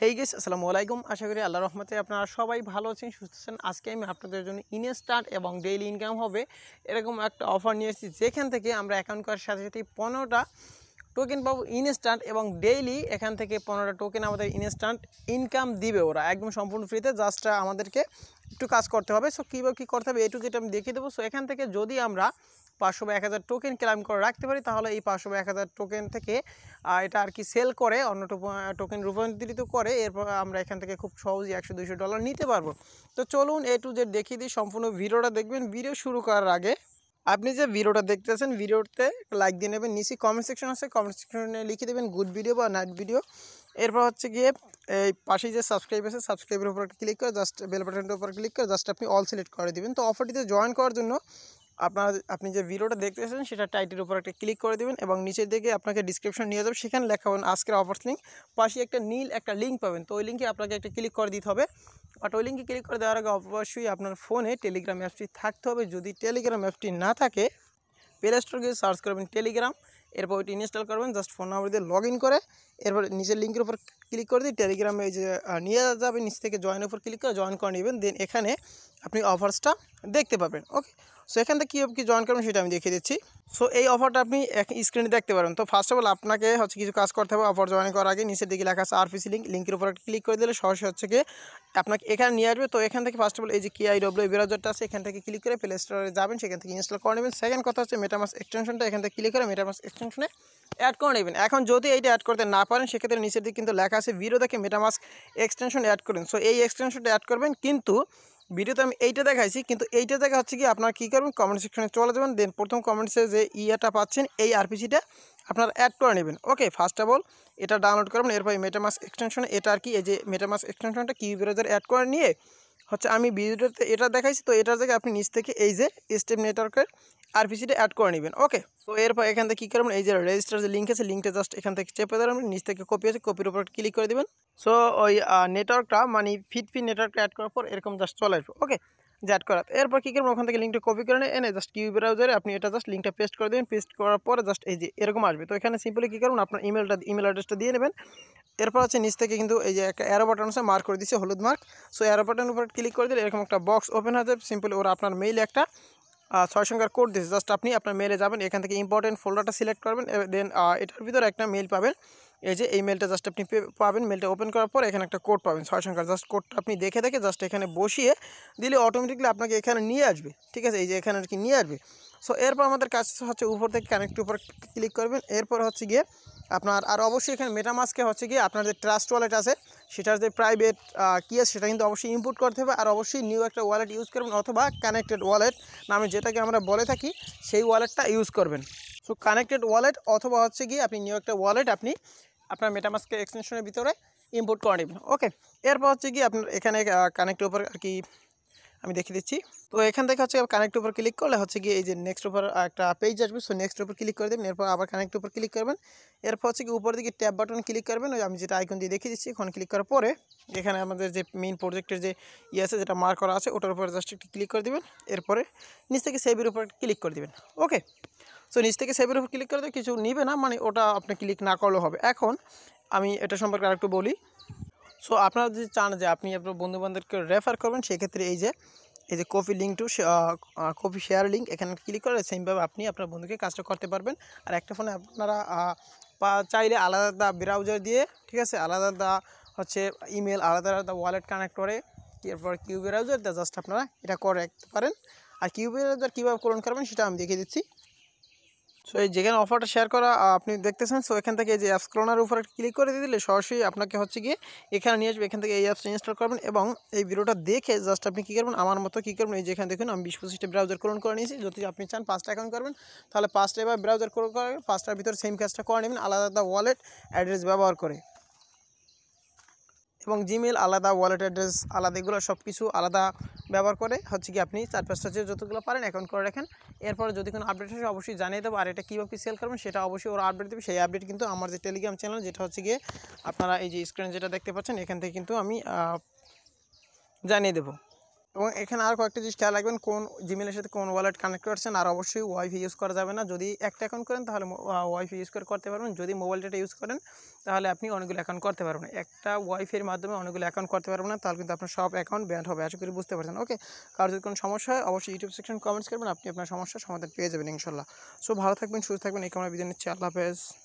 Hey guys আসসালামু আলাইকুম। আশা করি আল্লাহর রহমতে আপনারা সবাই ভালো আছেন, সুস্থ আছেন। আজকে আমি আপনাদের জন্য ইনস্ট্যান্ট এবং ডেইলি ইনকাম হবে এরকম একটা অফার নিয়ে এসেছি, যেখান থেকে আমরা অ্যাকাউন্ট করার সাথে সাথে 15টা টোকেন পাবো ইনস্ট্যান্ট, এবং ডেইলি এখান থেকে 15টা টোকেন আমাদের ইনস্ট্যান্ট ইনকাম দিবে ওরা একদম সম্পূর্ণ ফ্রিতে। জাস্ট আমাদেরকে একটু কাজ করতে হবে। সো কীভাবে কী করতে হবে এটু যেটা আমি দেখিয়ে দেবো। সো এখান থেকে যদি আমরা 500 বা 1000 টোকেন ক্লেম করে রাখতে পারি, তাহলে এই 500 বা 1000 টোকেন থেকে এটা আর কি সেল করে অন্য টোকেন রূপান্তরিত করে, এরপর আমরা এখান থেকে খুব সহজেই $100-200 নিতে পারবো। তো চলুন এ টু জেড দেখিয়ে দিই। সম্পূর্ণ ভিডিওটা দেখবেন। ভিডিও শুরু করার আগে আপনি যে ভিডিওটা দেখতেছেন, ভিডিওতে লাইক দিয়ে নেবেন। নিচে কমেন্ট সেকশন আছে, কমেন্ট সেকশনে লিখে দেবেন গুড ভিডিও বা নাইট ভিডিও। এরপর হচ্ছে গিয়ে এই পাশেই যে সাবস্ক্রাইব আছে, সাবস্ক্রাইবের উপর ক্লিক করে জাস্ট বেল বাটনের উপর ক্লিক করে জাস্ট আপনি অল সিলেক্ট করে দেবেন। তো অফারটিতে জয়েন করার জন্য আপনি যে ভিডিওটা দেখতেছেন সেটা টাইটেলের উপর একটা ক্লিক করে দেবেন, এবং নিচের দিকে আপনাকে ডিসক্রিপশন নিয়ে যাবে, সেখানে লেখা হবে আজকের অফার লিঙ্ক। পাশে একটা নীল একটা লিঙ্ক পাবেন, তো ওই লিঙ্কে আপনাকে একটা ক্লিক করে দিতে হবে। বাট ওই লিঙ্কে ক্লিক করে দেওয়ার আগে অবশ্যই আপনার ফোনে টেলিগ্রাম অ্যাপটি থাকতে হবে। যদি টেলিগ্রাম অ্যাপটি না থাকে, প্লে স্টোর গিয়ে সার্চ করবেন টেলিগ্রাম, এরপর ওইটি ইনস্টল করবেন। জাস্ট ফোন নাম্বার দিয়ে লগ ইন করে এরপর নিচের লিঙ্কের উপর ক্লিক করে দিই, টেলিগ্রামে এই যে নিয়ে যাবে, নিচ থেকে জয়েনের উপর ক্লিক করে জয়েন করে নেবেন। দেন এখানে আপনি অফার্সটা দেখতে পাবেন। ওকে, সো এখান থেকে কীভাবে কী জয়েন করবেন সেটা আমি দেখিয়ে দিচ্ছি। সো এই অফারটা আপনি স্ক্রিনে দেখতে পারেন। তো ফার্স্ট অফ অল আপনাকে হচ্ছে কিছু কাজ করতে হবে। অফার জয়েন করার আগে নিচের দিকে লেখা আছে আরপিসি লিঙ্ক, লিঙ্কের উপর ক্লিক করে দিলে সরাসরি হচ্ছে গিয়ে আপনাকে এখানে নিয়ে আসবে। তো এখান থেকে ফার্স্ট অফ অল এই যে KIW ব্রাউজারটা আছে, এখান থেকে ক্লিক করে প্লে স্টোরে যাবেন, সেখান থেকে ইনস্টল করে নেবেন। সেকেন্ড কথা হচ্ছে মেটামাস্ক এক্সটেনশনটা, এখান থেকে ক্লিক করে মেটামাস্ক এক্সটেনশনে অ্যাড করে নেবেন। এখন যদি এইটা অ্যাড করতে না পারেন, সেক্ষেত্রে নিচের দিকে কিন্তু লেখা আছে ভিডিও দেখে মেটামাস্ক এক্সটেনশন অ্যাড করুন। সো এই এক্সটেনশনটা অ্যাড করবেন, কিন্তু ভিডিওতে আমি এইটা দেখাইছি, কিন্তু এইটা জায়গা হচ্ছে কি আপনারা কী করবেন, কমেন্ট সেকশনে চলে যাবেন। দেন প্রথম কমেন্টসে যে ইয়েটা পাচ্ছেন এই আরপিসিটা আপনারা অ্যাড করে নেবেন। ওকে, ফার্স্ট অফ অল এটা ডাউনলোড করবেন। এরপর মেটামাস্ক এক্সটেনশনে এটা আর কি এই যে মেটামাস্ক এক্সটেনশনটা কিউ ব্রাউজার অ্যাড করে নিয়ে হচ্ছে আমি ভিডিওতে এটা দেখাইছি, তো এটার জায়গায় আপনি নিচ থেকে এই যে স্টেপ নেটওয়ার্কের আরপিসিটা অ্যাড করে নেবেন। ওকে, তো এরপর এখান থেকে কী করবেন, এই যে রেজিস্টার যে লিঙ্ক আছে, লিঙ্কটা জাস্ট এখান থেকে চেপে ধরবেন, নিচ থেকে কপি আছে, কপির উপর ক্লিক করে দেবেন। সো ওই নেটওয়ার্কটা মানে ফিট নেটওয়ার্কটা অ্যাড করার পর এরকম জাস্ট চলে আসবে। ওকে, অ্যাড করা এরপর কী করবেন, ওখান থেকে লিঙ্কটা কপি করে এনে জাস্ট কিউ ব্রাউজারে আপনি এটা জাস্ট লিঙ্কটা পেস্ট করে দেবেন। পেস্ট করার পরে জাস্ট এই যে এরকম আসবে। তো এখানে সিম্পলি কী করবেন, আপনার ইমেল অ্যাড্রেসটা দিয়ে নেবেন। এরপর হচ্ছে নিচ থেকে কিন্তু এই যে একটা অ্যারো বাটন আছে, মার্ক করে দিচ্ছে হলুদ মার্ক। সো অ্যারো বাটনের উপর ক্লিক করে দিলে এরকম একটা বক্স ওপেন হয়ে যাবে। সিম্পলি ওরা আপনার মেইলে একটা 6 সংখ্যার কোড দিচ্ছে, জাস্ট আপনি আপনার মেলে যাবেন, এখান থেকে ইম্পর্টেন্ট ফোল্ডারটা সিলেক্ট করবেন। দেন এটার ভিতরে একটা মেল পাবেন, এই যে এই মেলটা জাস্ট আপনি পাবেন। মেলটা ওপেন করার পর এখানে একটা কোড পাবেন 6 সংখ্যার, জাস্ট কোডটা আপনি দেখে জাস্ট এখানে বসিয়ে দিলে অটোমেটিকলি আপনাকে এখানে নিয়ে আসবে। ঠিক আছে, এই যে এখানে আর কি নিয়ে আসবে। সো এরপর আমাদের কাজ হচ্ছে উপর থেকে কানেক্ট উপর ক্লিক করবেন। এরপর হচ্ছে গিয়ে আপনার আর অবশ্যই এখানে মেটামাস্কে হচ্ছে গিয়ে আপনার যে ট্রাস্ট ওয়ালেট আছে, সেটার যে প্রাইভেট কী আছে সেটা কিন্তু অবশ্যই ইনপুট করতে হবে। আর অবশ্যই নিউ একটা ওয়ালেট ইউজ করবেন, অথবা কানেক্টেড ওয়ালেট নামে যেটাকে আমরা বলে থাকি সেই ওয়ালেটটা ইউজ করবেন। সো কানেক্টেড ওয়ালেট অথবা হচ্ছে গিয়ে আপনি নিউ একটা ওয়ালেট আপনি আপনার মেটামাস্কের এক্সটেনশনের ভিতরে ইম্পোর্ট করে নেবেন। ওকে, এরপর হচ্ছে কি আপনার এখানে কানেক্টের উপর আর কি আমি দেখিয়ে দিচ্ছি। তো এখান থেকে হচ্ছে কানেক্টের উপর ক্লিক করলে হচ্ছে গিয়ে এই যে নেক্সট উপর একটা পেজ আসবে। সো নেক্সটের উপর ক্লিক করে দেবেন, এরপর আবার কানেক্টের উপর ক্লিক করবেন। এরপর হচ্ছে কি উপর দিকে ট্যাব বাটন ক্লিক করবেন, ওই আমি যেটা আইকন দিয়ে দেখিয়ে দিচ্ছি। ওখানে ক্লিক করার পরে এখানে আমাদের যে মেইন প্রজেক্টের যে আছে যেটা মার্ক করা আছে, ওটার উপর জাস্ট একটু ক্লিক করে দেবেন। এরপরে নিচ থেকে সেভের উপর ক্লিক করে দেবেন। ওকে, সো নিচ থেকে সেভের উপর ক্লিক করে দিয়ে কিছু নিবে না, মানে ওটা আপনি ক্লিক না করলেও হবে। এখন আমি এটা সম্পর্কে আরেকটু বলি। সো আপনারা যদি চান যে আপনি আপনার বন্ধুবান্ধবকে রেফার করবেন, সেক্ষেত্রে এই যে copy link to copy share link, এখানে ক্লিক করে সেমভাবে আপনি আপনার বন্ধুকে কাজটা করতে পারবেন। আর একটা ফোনে আপনারা চাইলে আলাদা আলাদা ব্রাউজার দিয়ে, ঠিক আছে, আলাদা আলাদা হচ্ছে ইমেল, আলাদা আলাদা ওয়ালেট কানেক্ট করে, এরপর কিউ ব্রাউজার জাস্ট আপনারা এটা করে রাখতে পারেন। আর কিউ ব্রাউজার কীভাবে পূরণ করবেন সেটা আমি দেখিয়ে দিচ্ছি। সো এই যেখানে অফারটা শেয়ার করা আপনি দেখতেছেন, সো এখান থেকে এই যে অ্যাপস ক্লোনার উপর ক্লিক করে দিলে সরাসরি আপনাকে হচ্ছে গিয়ে এখানে নিয়ে আসবে। এখান থেকে এই অ্যাপসটা ইনস্টল করবেন, এবং এই ভিডিওটা দেখে জাস্ট আপনি কী করবেন, আমার মতো কী করবেন, এই যেখানে দেখুন আমি 20-25টা ব্রাউজার ক্লোন করে নিয়েছি। যদি আপনি চান 5টা অ্যাকাউন্ট করবেন, তাহলে 5টা এবার ব্রাউজার ক্লোন করবেন, 5টার ভিতরে সেম কাজটা করে নেবেন আলাদা আলাদা ওয়ালেট অ্যাড্রেস ব্যবহার করে, এবং জিমেল আলাদা, ওয়ালেট অ্যাড্রেস আলাদা, এগুলো সব কিছু আলাদা ব্যবহার করে হচ্ছে কি আপনি 4-5টা যে যতগুলো পারেন অ্যাকাউন্ট করে রাখেন। এরপরে যদি কোনো আপডেট আসে অবশ্যই জানিয়ে দেবো। আর এটা কীভাবে সেল করবেন সেটা অবশ্যই ওরা আপডেট দেবে। সেই আপডেট কিন্তু আমার যে টেলিগ্রাম চ্যানেল, যেটা হচ্ছে গিয়ে আপনারা এই যে স্ক্রিনে যেটা দেখতে পাচ্ছেন, এখান থেকে কিন্তু আমি জানিয়ে দেবো। এবং এখানে আর কয়েকটা জিনিস খেয়াল রাখবেন, কোন জিমেলের সাথে কোন ওয়ালেট কানেক্ট করছেন। আর অবশ্যই ওয়াইফাই ইউজ করা যাবে না। যদি একটা অ্যাকাউন্ট করেন তাহলে ওয়াইফাই ইউজ করে করতে পারবেন। যদি মোবাইল ডেটা ইউজ করেন তাহলে আপনি অনেকগুলো অ্যাকাউন্ট করতে পারবেন। একটা ওয়াইফাইয়ের মাধ্যমে অনেকগুলো অ্যাকাউন্ট করতে পারবেন না, তাহলে কিন্তু আপনার সব অ্যাকাউন্ট ব্যান্ড হবে। আশা করি বুঝতে পারছেন। ওকে, কার যদি কোনো সমস্যা হয় অবশ্যই ইউটিউব সেকশন কমেন্টস করবেন, আপনি আপনার সমস্যার সমাধান পেয়ে যাবেন ইনশাল্লাহ। সো ভালো থাকবেন, সুস্থ থাকবেন, এই কামনা বিদায় নিচ্ছি। আল্লাহ হাফেজ।